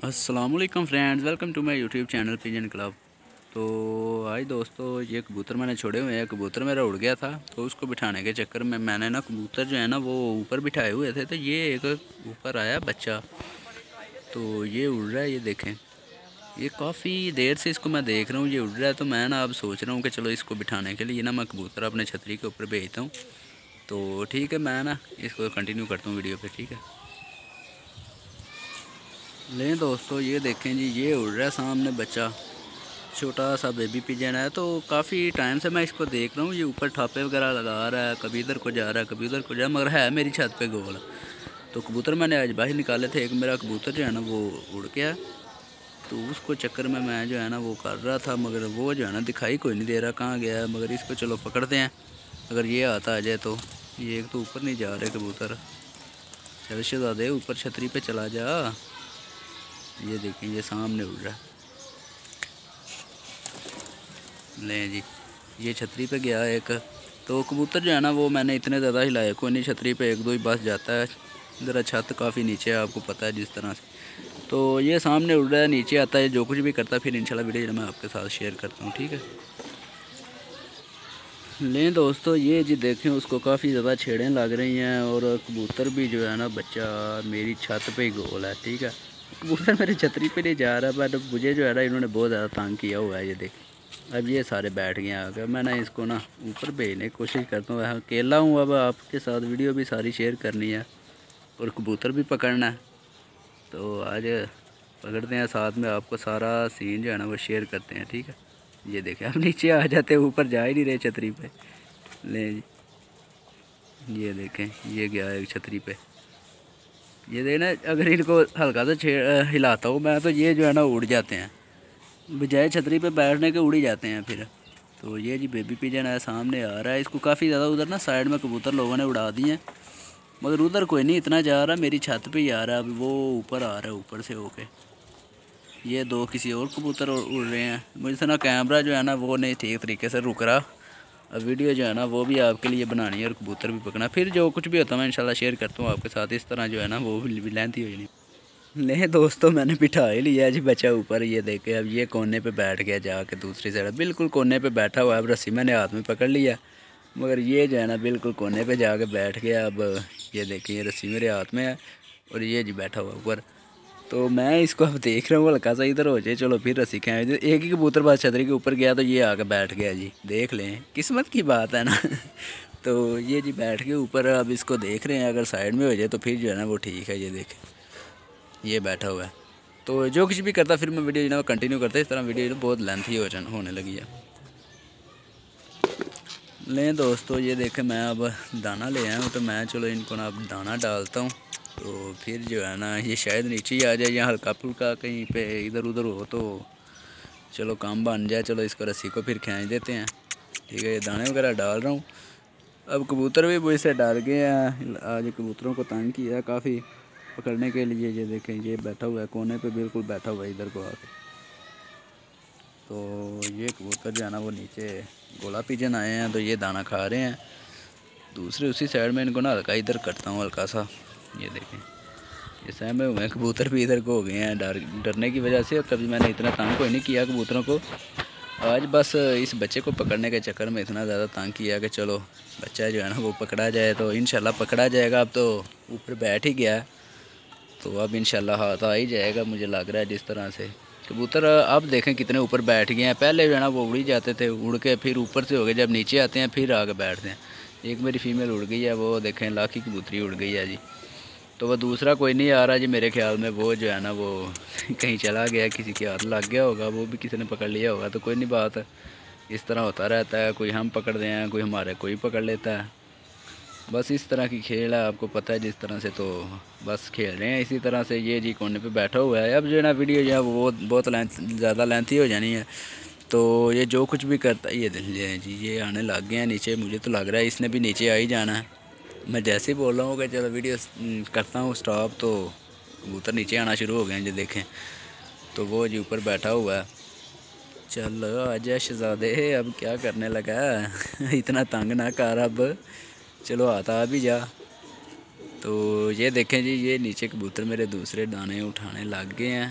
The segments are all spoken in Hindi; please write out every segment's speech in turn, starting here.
अस्सलामुअलैकुम friends, welcome to my YouTube channel pigeon club. तो आज दोस्तों ये कबूतर मैंने छोड़े हुए हैं। कबूतर मेरा उड़ गया था, तो उसको बिठाने के चक्कर में मैंने ना कबूतर जो है ना वो ऊपर बिठाए हुए थे। तो ये एक ऊपर आया बच्चा, तो ये उड़ रहा है। ये देखें, ये काफ़ी देर से इसको मैं देख रहा हूँ, ये उड़ रहा है। तो मैं ना अब सोच रहा हूँ कि चलो इसको बिठाने के लिए ना मैं कबूतर अपने छतरी के ऊपर भेजता हूँ। तो ठीक है, मैं ना इसको कंटिन्यू करता हूँ वीडियो पर, ठीक है। लें दोस्तों, ये देखें जी, ये उड़ रहा है सामने बच्चा, छोटा सा बेबी पिजन है। तो काफ़ी टाइम से मैं इसको देख रहा हूँ, ये ऊपर ठापे वगैरह लगा रहा है, कभी इधर को जा रहा है, कभी उधर को जा रहा है, मगर है मेरी छत पे गोल। तो कबूतर मैंने आज बाहर निकाले थे, एक मेरा कबूतर जो है ना वो उड़ गया। तो उसको चक्कर में मैं जो है ना वो कर रहा था, मगर वो जो है ना दिखाई कोई नहीं दे रहा कहाँ गया है। मगर इसको चलो पकड़ते हैं, अगर ये आता आ जाए तो। ये एक तो ऊपर नहीं जा रहे कबूतर, चल शहजादे ऊपर छतरी पे चला जा। ये देखें, ये सामने उड़ रहा है। लें जी, ये छतरी पे गया एक। तो कबूतर जो है ना वो मैंने इतने ज़्यादा हिलाए कोई नहीं, छतरी पे एक दो ही बस जाता है। ज़रा छत काफ़ी नीचे है, आपको पता है जिस तरह से। तो ये सामने उड़ रहा है, नीचे आता है, जो कुछ भी करता है फिर इंशाल्लाह वीडियो मैं आपके साथ शेयर करता हूँ, ठीक है। लें दोस्तों, ये जी देखें, उसको काफ़ी ज़्यादा छेड़ें लग रही हैं, और कबूतर भी जो है ना बच्चा मेरी छत पे ही गोल है, ठीक है। कबूतर मेरी छतरी पे नहीं जा रहा, बट मुझे जो है ना इन्होंने बहुत ज़्यादा तंग किया हुआ है। ये देखें, अब ये सारे बैठ गए हैं आकर। मैं ना इसको ना ऊपर भेजने की कोशिश करता हूँ, अकेला हूँ। अब आपके साथ वीडियो भी सारी शेयर करनी है और कबूतर भी पकड़ना है। तो आज पकड़ते हैं साथ में, आपको सारा सीन जो है ना वो शेयर करते हैं, ठीक है। ये देखें, अब नीचे आ जाते, ऊपर जा ही नहीं रहे छतरी पे। ले जी, ये देखें, ये गया एक छतरी पे। ये देखना, अगर इनको हल्का सा हिलाता हूँ मैं, तो ये जो है ना उड़ जाते हैं, बजाय छतरी पे बैठने के उड़ ही जाते हैं फिर। तो ये जी बेबी पिजन है, सामने आ रहा है। इसको काफ़ी ज़्यादा उधर ना साइड में कबूतर लोगों ने उड़ा दिए हैं, मगर उधर कोई नहीं इतना जा रहा, मेरी छत पे ही आ रहा है। अभी वो ऊपर आ रहा है, ऊपर से होके। ये दो किसी और कबूतर उड़ रहे हैं। मुझसे ना कैमरा जो है ना वो नहीं ठीक तरीके से रुक रहा। अब वीडियो जो है ना वो भी आपके लिए बनानी है और कबूतर भी पकड़ना, फिर जो कुछ भी होता है मैं इंशाल्लाह शेयर करता हूँ आपके साथ। इस तरह जो है ना वो भी लेंथी हो जानी। ले दोस्तों, मैंने बिठा ही लिया जी बच्चा ऊपर। ये देखे, अब ये कोने पे बैठ गया जाके, दूसरी साइड बिल्कुल कोने पे बैठा हुआ है। अब रस्सी मैंने हाथ में पकड़ लिया, मगर ये जो है ना बिल्कुल कोने पे जाके बैठ गया। अब ये देखिए, रस्सी मेरे हाथ में है और ये जी बैठा हुआ ऊपर। तो मैं इसको अब देख रहा हूँ, हल्का सा इधर हो जाए, चलो फिर रस्सी खाएँ। एक ही कबूतर बस छतरी के ऊपर गया, तो ये आके बैठ गया जी। देख लें, किस्मत की बात है ना। तो ये जी बैठ के ऊपर, अब इसको देख रहे हैं, अगर साइड में हो जाए तो फिर जो है ना वो ठीक है। ये देखें, ये बैठा हुआ है। तो जो कुछ भी करता फिर मैं वीडियो जो है कंटिन्यू करता है। इस तरह वीडियो बहुत लेंथी होने लगी है। लें दोस्तों, ये देखें, मैं अब दाना ले आया हूँ, तो मैं चलो इनको ना अब दाना डालता हूँ। तो फिर जो है ना ये शायद नीचे ही आ जाए, या हल्का फुल्का कहीं पे इधर उधर हो तो चलो काम बन जाए। चलो इसको रस्सी को फिर खींच देते हैं, ठीक है। ये दाने वगैरह डाल रहा हूँ। अब कबूतर भी मुझसे डर गए हैं, आज कबूतरों को तंग किया है काफ़ी पकड़ने के लिए। ये देखें, ये बैठा हुआ है कोने पे, बिल्कुल बैठा हुआ है इधर को आके। तो ये कबूतर जो है ना वो नीचे गोला पिजन आए हैं, तो ये दाना खा रहे हैं। दूसरे उसी साइड में इनको ना हल्का इधर करता हूँ, हल्का सा। ये देखें, ये सहमे हुए हैं कबूतर भी, इधर को हो गए हैं डरने की वजह से। कभी मैंने इतना तंग कोई नहीं किया कबूतरों को, आज बस इस बच्चे को पकड़ने के चक्कर में इतना ज़्यादा तंग किया कि चलो बच्चा जो है ना वो पकड़ा जाए। तो इंशाल्लाह पकड़ा जाएगा। अब तो ऊपर बैठ ही गया है, तो अब इंशाल्लाह हाथ आ ही जाएगा, मुझे लग रहा है जिस तरह से। कबूतर अब देखें कितने ऊपर बैठ गए हैं। पहले जो है ना वो उड़ ही जाते थे, उड़ के फिर ऊपर से हो गए, जब नीचे आते हैं फिर आगे बैठते हैं। एक मेरी फीमेल उड़ गई है, वो देखें लाखी कबूतरी उड़ गई है जी। तो वह दूसरा कोई नहीं आ रहा जी मेरे ख्याल में, वो जो है ना वो कहीं चला गया, किसी के हाथ लग गया होगा, वो भी किसी ने पकड़ लिया होगा। तो कोई नहीं, बात इस तरह होता रहता है, कोई हम पकड़ रहे हैं, कोई हमारे कोई पकड़ लेता है। बस इस तरह की खेल है, आपको पता है जिस तरह से। तो बस खेल रहे हैं इसी तरह से। ये जी कोने पे बैठा हुआ है। अब जो है ना वीडियो जो है वो बहुत ज़्यादा लेंथी हो जानी है। तो ये जो कुछ भी करता है, ये देख लिया जी, ये आने लग गए हैं नीचे। मुझे तो लग रहा है इसने भी नीचे आ ही जाना है। मैं जैसे ही बोल रहा हूँ कि चलो वीडियो करता हूँ स्टॉप, तो कबूतर नीचे आना शुरू हो गए हैं जो देखें। तो वो जी ऊपर बैठा हुआ है। चल आजा शहजादे, अब क्या करने लगा। इतना तंग ना कर अब, चलो आता भी जा। तो ये देखें जी, ये नीचे कबूतर मेरे दूसरे दाने उठाने लग गए हैं।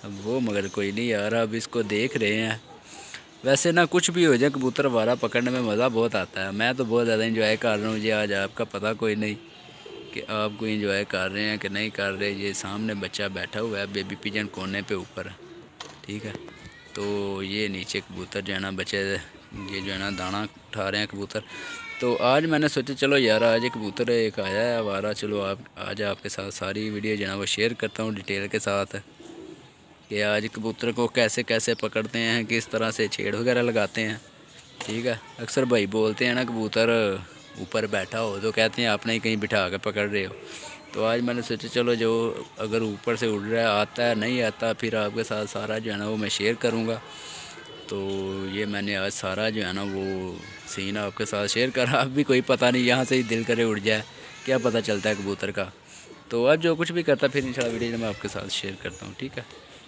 अब वो मगर कोई नहीं यार, अब इसको देख रहे हैं। वैसे ना कुछ भी हो जाए, कबूतर वारा पकड़ने में मज़ा बहुत आता है। मैं तो बहुत ज़्यादा इंजॉय कर रहा हूँ जी। आज आपका पता कोई नहीं कि आप कोई इंजॉय कर रहे हैं कि नहीं कर रहे। ये सामने बच्चा बैठा हुआ है बेबी पिजन कोने पे ऊपर, ठीक है। तो ये नीचे कबूतर जो है ना बच्चे, ये जो है ना दाना उठा रहे हैं कबूतर। तो आज मैंने सोचा चलो यार आज एक कबूतर एक आया है आवारा, चलो आप आज आपके साथ सारी वीडियो जो है ना वो शेयर करता हूँ डिटेल के साथ कि आज कबूतर को कैसे कैसे पकड़ते हैं, किस तरह से छेड़ वगैरह लगाते हैं, ठीक है। अक्सर भाई बोलते हैं ना कबूतर ऊपर बैठा हो तो कहते हैं आपने ही कहीं बिठा कर पकड़ रहे हो। तो आज मैंने सोचा चलो जो अगर ऊपर से उड़ रहा है आता है नहीं आता फिर आपके साथ सारा जो है ना वो मैं शेयर करूँगा। तो ये मैंने आज सारा जो है ना वो सीन आपके साथ शेयर करा। अब भी कोई पता नहीं, यहाँ से ही दिल करे उड़ जाए, क्या पता चलता है कबूतर का। तो अब जो कुछ भी करता फिर इंशाल्लाह वीडियो मैं आपके साथ शेयर करता हूँ, ठीक है।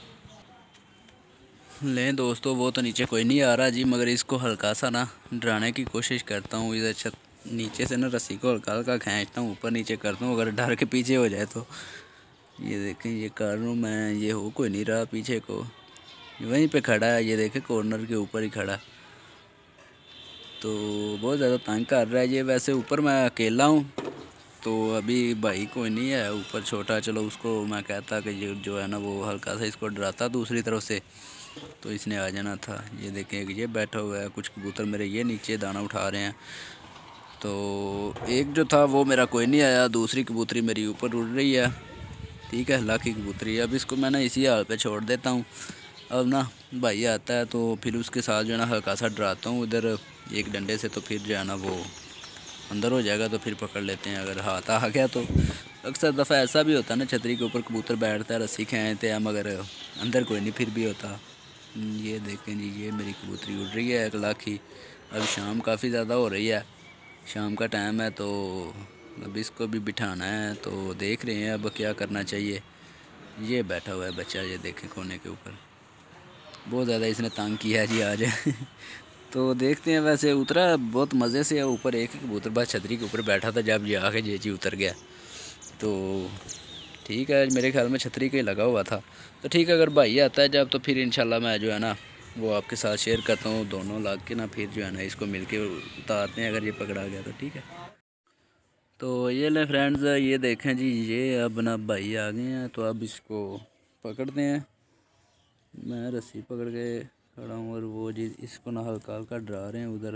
लें दोस्तों वो तो नीचे कोई नहीं आ रहा जी, मगर इसको हल्का सा ना डराने की कोशिश करता हूँ। इधर छत नीचे से ना रस्सी को हल्का हल्का खींचता हूँ, ऊपर नीचे करता हूँ, अगर डर के पीछे हो जाए तो। ये देखें ये कर रहा हूँ मैं, ये हो कोई नहीं रहा पीछे को, वहीं पे खड़ा है, ये देखें कॉर्नर के ऊपर ही खड़ा। तो बहुत ज़्यादा तंग कर रहा है ये। वैसे ऊपर मैं अकेला हूँ तो अभी भाई कोई नहीं है ऊपर छोटा, चलो उसको मैं कहता कि ये जो है ना वो हल्का सा इसको डराता दूसरी तरफ से, तो इसने आ जाना था। ये देखें ये बैठा हुआ है, कुछ कबूतर मेरे ये नीचे दाना उठा रहे हैं। तो एक जो था वो मेरा कोई नहीं आया, दूसरी कबूतरी मेरी ऊपर उड़ रही है, ठीक है, लाखी कबूतरी। अब इसको मैं ना इसी हाल पे छोड़ देता हूँ। अब ना भाई आता है तो फिर उसके साथ जो है ना हल्का सा डराता हूँ उधर एक डंडे से, तो फिर जो है ना वो अंदर हो जाएगा तो फिर पकड़ लेते हैं अगर हाथ आ गया तो। अक्सर दफ़ा ऐसा भी होता है ना छतरी के ऊपर कबूतर बैठता है, रस्सी खींचते हैं मगर अंदर कोई नहीं फिर भी होता। ये देखें जी ये मेरी कबूतरी उड़ रही है एक लाखी। अब शाम काफ़ी ज़्यादा हो रही है, शाम का टाइम है, तो अब इसको भी बिठाना है। तो देख रहे हैं अब क्या करना चाहिए। ये बैठा हुआ है बच्चा, ये देखें कोने के ऊपर, बहुत ज़्यादा इसने तंग किया है जी आज। तो देखते हैं, वैसे उतरा बहुत मज़े से है ऊपर, एक ही कबूतर बस छतरी के ऊपर बैठा था, जब ये आके ये जी उतर गया तो ठीक है। मेरे ख्याल में छतरी के लगा हुआ था, तो ठीक है अगर भाई आता है जब तो फिर इंशाल्लाह मैं जो है ना वो आपके साथ शेयर करता हूँ, दोनों लाग के ना फिर जो है ना इसको मिल के उतारते हैं अगर ये पकड़ा गया तो, ठीक है। तो ये ले फ्रेंड्स ये देखें जी, ये अब ना भाई आ गए हैं तो अब इसको पकड़ते हैं। मैं रस्सी पकड़ के खड़ा हूँ और वो जी इसको ना हल्का हल्का डरा रहे हैं उधर,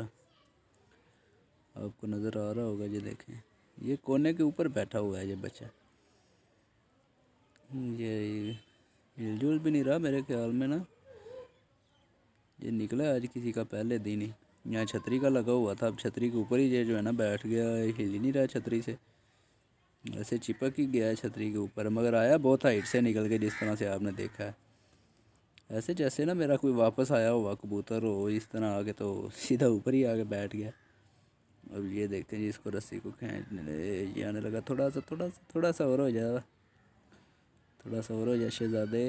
आपको नज़र आ रहा होगा। ये देखें ये कोने के ऊपर बैठा हुआ है ये बच्चा, ये हिलजुल भी नहीं रहा मेरे ख्याल में ना, ये निकला आज किसी का पहले दिन ही। यहाँ छतरी का लगा हुआ था, अब छतरी के ऊपर ही ये जो है ना बैठ गया, हिल ही नहीं रहा छतरी से, ऐसे चिपक ही गया है छतरी के ऊपर, मगर आया बहुत हाइट से निकल के जिस तरह से आपने देखा है। ऐसे जैसे ना मेरा कोई वापस आया हुआ कबूतर हो इस तरह आके तो सीधा ऊपर ही आके बैठ गया। अब ये देखते हैं जी इसको रस्सी को खींचने, ये आने लगा थोड़ा सा और हो जाए, थोड़ा सा और हो जाए शहजादे।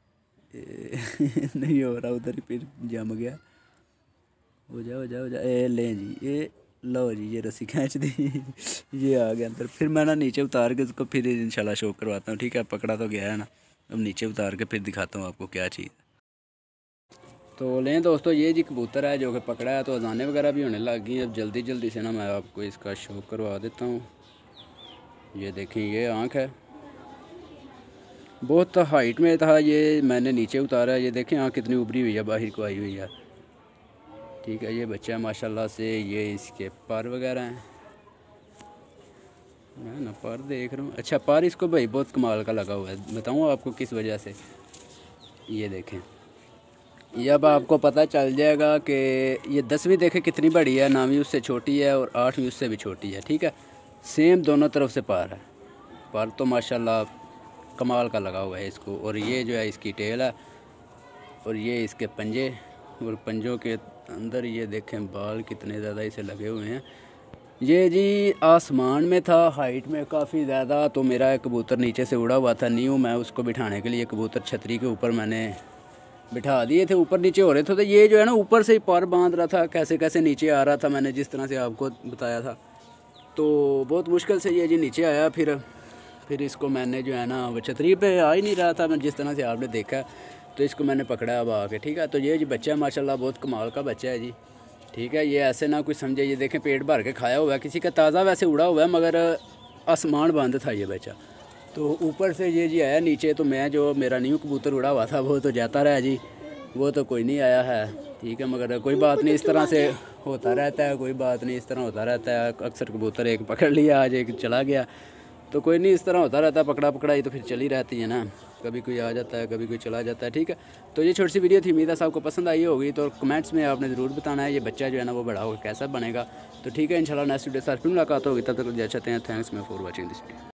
नहीं हो रहा, उधर ही फिर जम गया, हो जा ए लें जी, ये लो जी ये रस्सी खींच दी। ये आ गया अंदर, फिर मैं ना नीचे उतार के उसको फिर इंशाल्लाह शो करवाता हूँ, ठीक है। पकड़ा तो गया है ना, अब नीचे उतार के फिर दिखाता हूँ आपको क्या चीज़। तो लें दोस्तों ये जी कबूतर है जो कि पकड़ा है, तो अजानें वगैरह भी होने लग गई। अब जल्दी जल्दी से ना मैं आपको इसका शो करवा देता हूँ। ये देखें ये आँख है, बहुत हाइट में था, ये मैंने नीचे उतारा। ये देखें आँख कितनी उभरी हुई है, बाहर को आई हुई है, ठीक है। ये बच्चा माशाल्लाह से, ये इसके पर वगैरह हैं, मैं ना पर देख रहा हूँ। अच्छा पर इसको भाई बहुत कमाल का लगा हुआ है, बताऊँ आपको किस वजह से। ये देखें ये अब आपको पता चल जाएगा कि ये 10वीं देखें कितनी बड़ी है, 9वीं उससे छोटी है और 8वीं उससे भी छोटी है, ठीक है। सेम दोनों तरफ से पार है, पर तो माशाल्लाह कमाल का लगा हुआ है इसको। और ये जो है इसकी टेल है और ये इसके पंजे, और पंजों के अंदर ये देखें बाल कितने ज़्यादा इसे लगे हुए हैं। ये जी आसमान में था, हाइट में काफ़ी ज़्यादा, तो मेरा एक कबूतर नीचे से उड़ा हुआ था न्यू, मैं उसको बिठाने के लिए कबूतर छतरी के ऊपर मैंने बिठा दिए थे, ऊपर नीचे हो रहे थे। तो ये जो है ना ऊपर से ही पर बांध रहा था, कैसे कैसे नीचे आ रहा था, मैंने जिस तरह से आपको बताया था। तो बहुत मुश्किल से ये जी नीचे आया, फिर इसको मैंने जो है ना वो छतरी पे आ ही नहीं रहा था, मैं जिस तरह से आपने देखा। तो इसको मैंने पकड़ा अब आके, ठीक है। तो ये जी बच्चा है माशाल्लाह, बहुत कमाल का बच्चा है जी, ठीक है। ये ऐसे ना कुछ समझे, ये देखें पेट भर के खाया हुआ है, किसी का ताज़ा वैसे उड़ा हुआ है मगर आसमान बंद था ये बच्चा। तो ऊपर से ये जी आया नीचे, तो मैं जो मेरा न्यू कबूतर उड़ा हुआ था वो तो जाता रहा जी, वो तो कोई नहीं आया है, ठीक है। मगर कोई बात नहीं, इस तरह से होता रहता है, कोई बात नहीं, इस तरह होता रहता है। अक्सर कबूतर एक पकड़ लिया, आज एक चला गया, तो कोई नहीं, इस तरह होता रहता है। पकड़ा पकड़ाई तो फिर चली रहती है ना, कभी कोई आ जाता है, कभी कोई चला जाता है, ठीक है। तो ये छोटी सी वीडियो थी, उम्मीद है आपको पसंद आई होगी। तो कमेंट्स में आपने ज़रूर बताना है ये बच्चा जो है ना वो बड़ा होकर कैसा बनेगा। तो ठीक है, इंशाल्लाह नेक्स्ट वीडियो साथ फिर मुलाकात होगी, तब तक अच्छा, थैंक्स मैं फॉर वॉचिंग दिस वीडियो।